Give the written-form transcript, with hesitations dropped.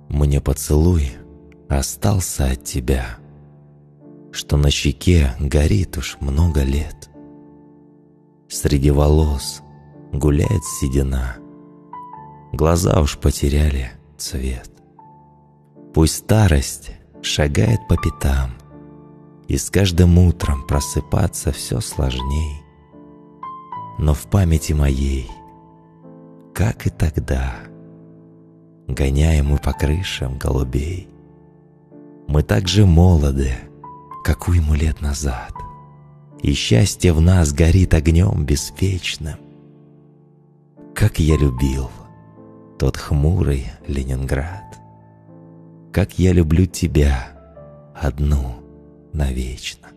Мне поцелуй остался от тебя, что на щеке горит уж много лет. Среди волос гуляет седина, глаза уж потеряли цвет. Пусть старость шагает по пятам, и с каждым утром просыпаться все сложней. Но в памяти моей, как и тогда, гоняем мы по крышам голубей. Мы так же молоды, как уйму лет назад, и счастье в нас горит огнем беспечным. Как я любил тот хмурый Ленинград, как я люблю тебя одну навечно.